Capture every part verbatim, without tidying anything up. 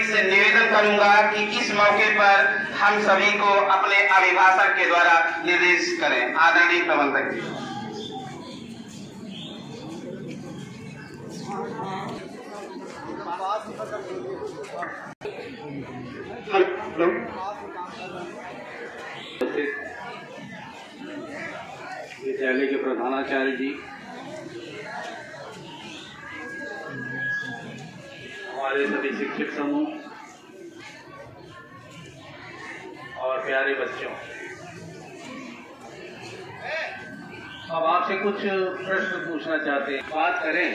सभी से निवेदन करूंगा कि इस मौके पर हम सभी को अपने अभिभाषण के द्वारा निर्देश करें। आदरणीय प्रबंधक जी। विद्यालय के प्रधानाचार्य जी, हमारे सभी शिक्षक समूह और प्यारे बच्चों, अब आपसे कुछ प्रश्न पूछना चाहते हैं। बात करें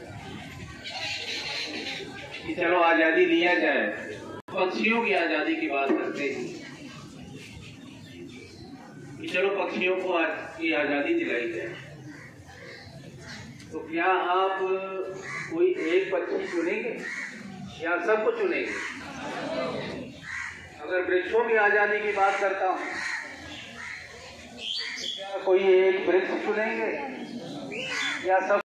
कि चलो आजादी लिया जाए, पक्षियों की आजादी की बात करते हैं कि चलो पक्षियों को आज की आजादी दिलाई जाए, तो क्या आप कोई एक पक्षी चुनेंगे या सबको चुनेंगे? अगर वृक्षों की आजादी की बात करता हूँ, तो क्या कोई एक वृक्ष चुनेंगे या सब?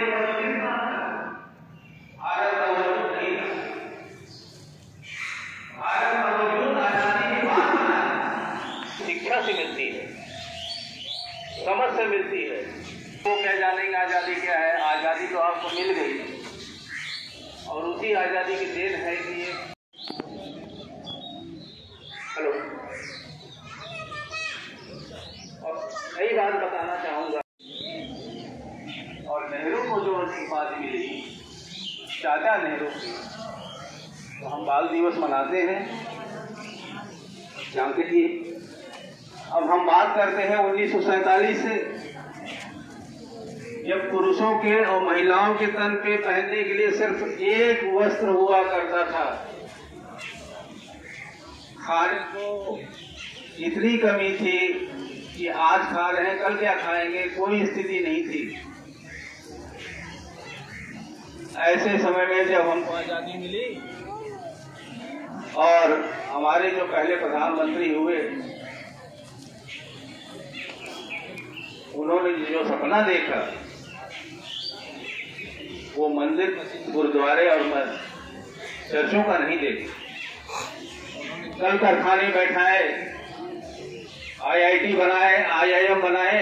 शिक्षा से मिलती है, समझ से मिलती है। वो क्या जानेंगे आजादी क्या है? आजादी तो आपको मिल गई और उसी आजादी की देन है कि ये हेलो और कई बात बताना चाहूंगा। और नेहरू को जो उपाधि मिली, चाचा नेहरू की, तो हम बाल दिवस मनाते हैं, जानते ही। अब हम बात करते हैं उन्नीस सौ सैतालीस से, जब पुरुषों के और महिलाओं के तन पे पहनने के लिए सिर्फ एक वस्त्र हुआ करता था। खाने को इतनी कमी थी कि आज खा रहे हैं, कल क्या खाएंगे, कोई स्थिति नहीं थी। ऐसे समय में जब हमको आजादी मिली और हमारे जो पहले प्रधानमंत्री हुए, उन्होंने जो सपना देखा, वो मंदिर, गुरुद्वारे और चर्चों का नहीं देखा। कल कारखाने बैठाए, आईआईटी बनाए, आईआईएम बनाए,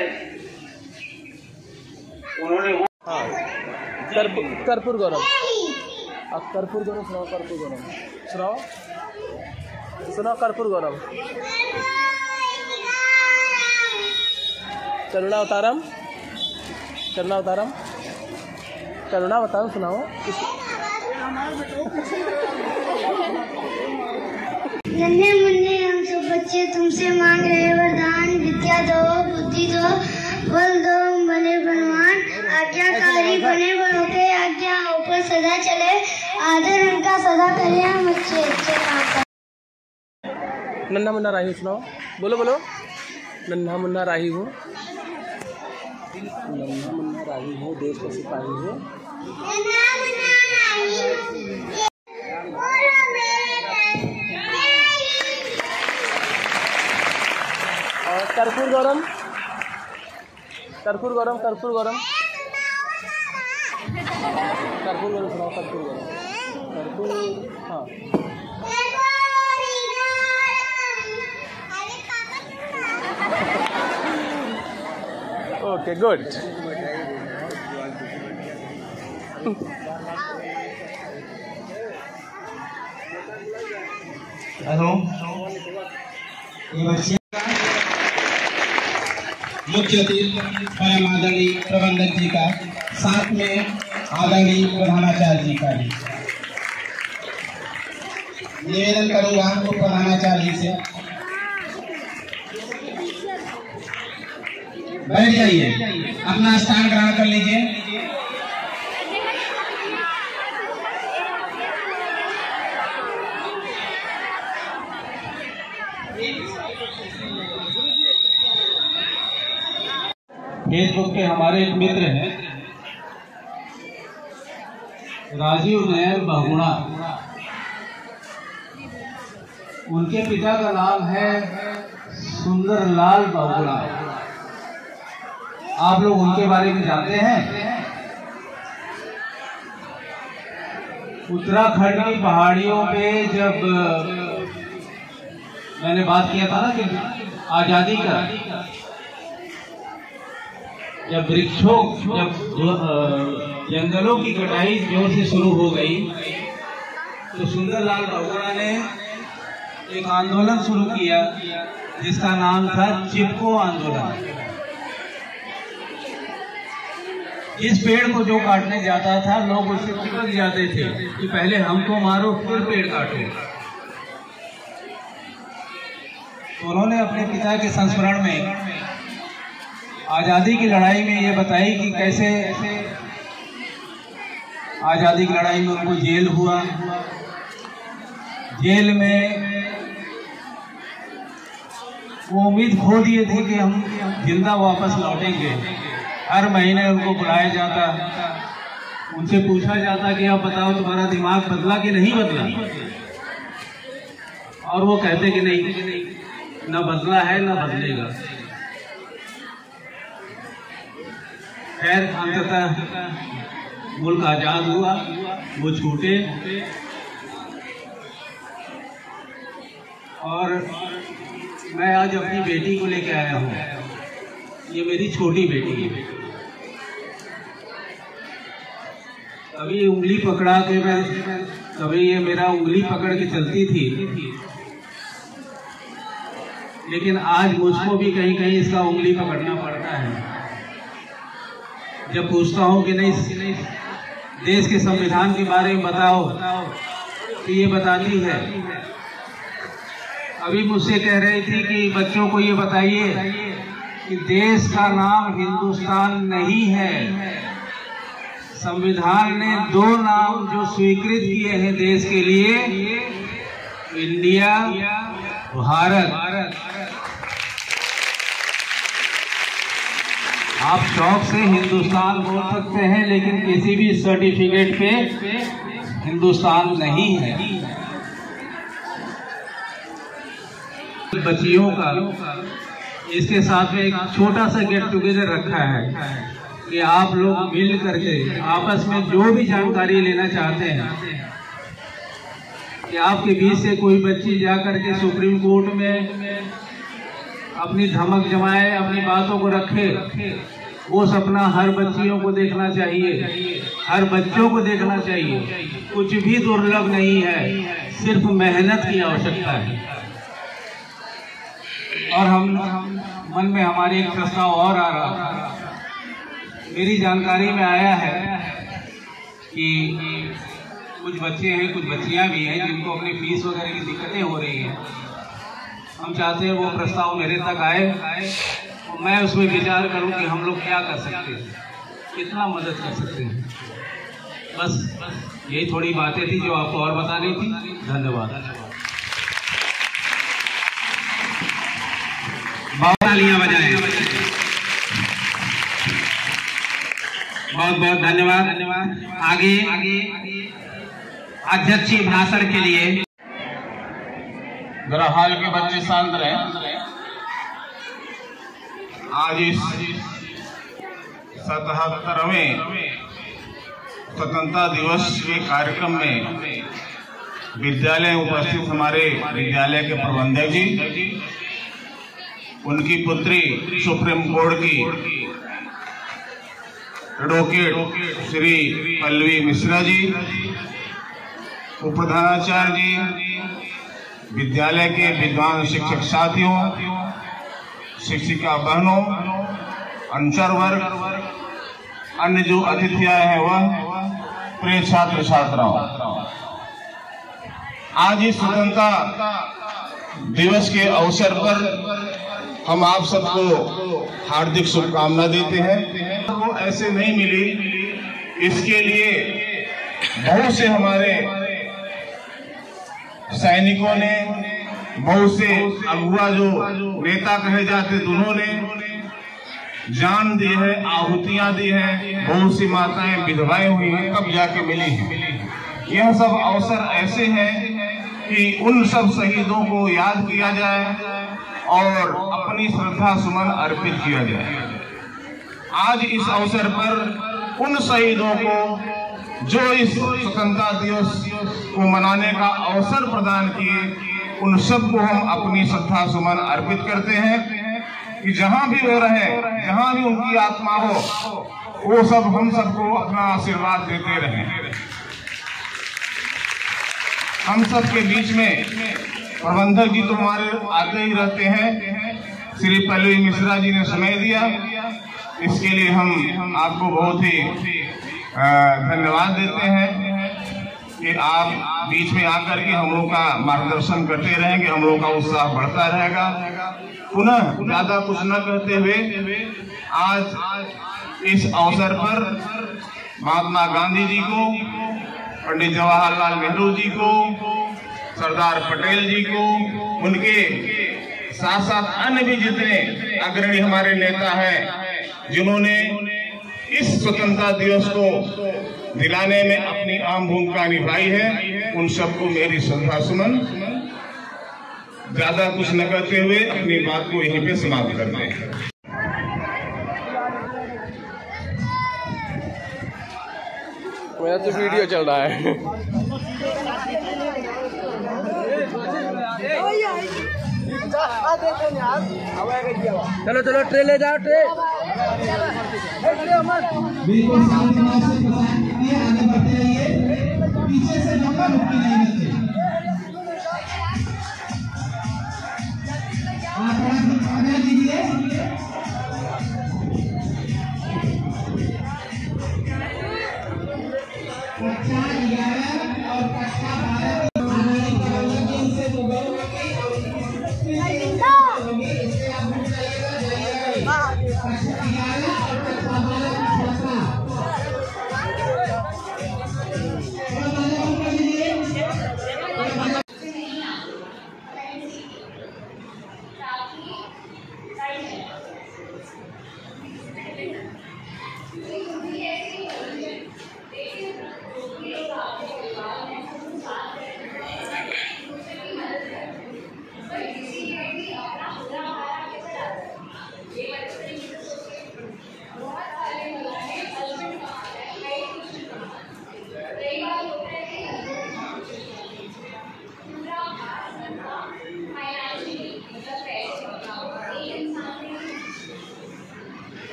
उन्होंने वो हाँ कर्पूर गौरव कर्पूर गौरव सुनाओ कर्पूर गौरव सुनाओ सुनाओ कर्पूर गौरव करुणावतारम करुणावतारम करुणावतारम सुनाओ। नन्हे मुन्ने हम सब बच्चे तुमसे मांग रहे वरदान, विद्या दो, बुद्धि दो, बल दो, बने बनवान, आज्ञाकारी बने बड़ों के, आज्ञा ऊपर सदा चले, आदर उनका सदा करें हम अच्छे अच्छे। नन्हा मुन्ना राही सुनाओ, बोलो बोलो। नन्हा मुन्ना राही हूँ, नन्हा मुन्ना राही हूँ, देश का सिपाही हूँ। और कर्पूर गौरम कर्पूर गौरम कर्पूर गौरम कर्पूर गौरम सुनाओ। कर्पूर गौरम कर्पूर हाँ ओके गुड। हेलो, ये बच्चे मुख्य अतिथि परम आदरणीय प्रबंधक जी का, साथ में आदरणीय प्रधानाचार्य जी का भी निवेदन करूंगा उप प्रधानाचार्य जी से बैठ जाइए, अपना स्थान ग्रहण कर लीजिए। फेसबुक के हमारे एक मित्र हैं राजीव नयन बहुगुणा, उनके पिता का नाम है सुंदरलाल बहुगुणा। आप लोग उनके बारे में जानते हैं? उत्तराखंड की पहाड़ियों पे जब मैंने बात किया था ना कि आजादी का, जब वृक्षों जब जंगलों की कटाई जोर से शुरू हो गई तो सुंदरलाल बहुगुणा ने एक आंदोलन शुरू किया जिसका नाम था चिपको आंदोलन। इस पेड़ को जो काटने जाता था लोग उससे चिपक जाते थे कि पहले हमको मारो फिर पेड़ काटो। तो उन्होंने अपने पिता के संस्मरण में आजादी की लड़ाई में ये बताई कि कैसे आजादी की लड़ाई में उनको जेल हुआ, जेल में वो उम्मीद खो दिए थे कि हम जिंदा वापस लौटेंगे। हर महीने उनको बुलाया जाता, उनसे पूछा जाता कि आप बताओ तुम्हारा दिमाग बदला कि नहीं बदला, और वो कहते कि नहीं, न बदला है न बदलेगा। खैर अंततः मुल्क आजाद हुआ, वो छूटे और मैं आज अपनी बेटी को लेके आया हूँ। ये मेरी छोटी बेटी है। कभी उंगली पकड़ा के मैं कभी ये मेरा उंगली पकड़ के चलती थी, लेकिन आज मुझको भी कहीं कहीं इसका उंगली पकड़ना पड़ता है। जब पूछता हूँ कि नहीं देश के संविधान के बारे में बताओ तो ये बताती है। अभी मुझसे कह रही थी कि बच्चों को ये बताइए कि देश का नाम हिंदुस्तान नहीं है। संविधान ने दो नाम जो स्वीकृत किए हैं देश के लिए, इंडिया, भारत। आप शौक से हिंदुस्तान बोल सकते हैं लेकिन किसी भी सर्टिफिकेट पे हिंदुस्तान नहीं है। बच्चियों का इसके साथ में एक छोटा सा गेट टुगेदर रखा है कि आप लोग मिल करके आपस में जो भी जानकारी लेना चाहते हैं, कि आपके बीच से कोई बच्ची जा करके सुप्रीम कोर्ट में अपनी धमक जमाए, अपनी बातों को रखे, वो सपना हर बच्चियों को देखना चाहिए, हर बच्चों को देखना चाहिए। कुछ भी दुर्लभ नहीं है, सिर्फ मेहनत की आवश्यकता है। और हम मन में हमारे एक प्रस्ताव और आ रहा था। मेरी जानकारी में आया है कि कुछ बच्चे हैं, कुछ बच्चियां भी हैं जिनको अपनी फीस वगैरह की दिक्कतें हो रही हैं। हम चाहते हैं वो प्रस्ताव मेरे तक आए और मैं उसमें विचार करूं कि हम लोग क्या कर सकते हैं, कितना मदद कर सकते हैं। बस यही थोड़ी बातें थी जो आपको और बतानी थी। धन्यवाद। तालियां बजाएं। बहुत बहुत धन्यवाद। धन्यवाद। आगे आगे अध्यक्षीय भाषण के लिए जरा हाल के बच्चे शांत रहे। आज इस सतहत्तरवें स्वतंत्रता दिवस के कार्यक्रम में विद्यालय उपस्थित हमारे विद्यालय के प्रबंधक जी, उनकी पुत्री सुप्रीम कोर्ट की एडवोकेट श्री पल्लवी मिश्रा जी, उपप्रधानाचार्य जी, विद्यालय के विद्वान शिक्षक साथियों, शिक्षिका बहनों, अनुचर वर्ग, अन्य जो अतिथि आए हैं वह प्रिय छात्र छात्राओं, आज इस स्वतंत्रता दिवस के अवसर पर हम आप सबको हार्दिक शुभकामना देते हैं। वो ऐसे नहीं मिली, इसके लिए बहुत से हमारे सैनिकों ने, बहुत से अगुआ जो नेता कहे जाते उन्होंने जान दी है, आहुतियां दी हैं, बहुत सी माताएं विधवाएं हुई हैं, कब जाके मिली हैं। यह सब अवसर ऐसे हैं कि उन सब शहीदों को याद किया जाए और अपनी श्रद्धा सुमन अर्पित किया जाए। आज इस अवसर पर उन शहीदों को जो इस स्वतंत्रता दिवस को मनाने का अवसर प्रदान किए, उन सबको हम अपनी श्रद्धा सुमन अर्पित करते हैं कि जहां भी वो रहे, जहां भी उनकी आत्मा हो, वो सब हम सबको अपना आशीर्वाद देते रहें। हम सब के बीच में प्रबंधक जी तो हमारे आते ही रहते हैं, श्री पल्लवी मिश्रा जी ने समय दिया, इसके लिए हम आपको बहुत ही धन्यवाद देते हैं कि आप बीच में आकर के हम लोग का मार्गदर्शन करते रहेंगे, हम लोग का उत्साह बढ़ता रहेगा। पुनः ज्यादा कुछ न कहते हुए आज इस अवसर पर महात्मा गांधी जी को, पंडित जवाहरलाल नेहरू जी को, सरदार पटेल जी को, उनके साथ साथ अन्य भी जितने अग्रणी हमारे नेता हैं जिन्होंने इस स्वतंत्रता दिवस को दिलाने में अपनी अहम भूमिका निभाई है, उन सबको मेरी श्रद्धा सुमन। ज्यादा कुछ न करते हुए अपनी बात को यहीं पे समाप्त करते हैं। मेरा तो वीडियो चल रहा है। चलो चलो ट्रे ले जाओ, ट्रे बिल्कुल शांति से आगे बढ़ते रहिए, पीछे से धक्का मुक्की नहीं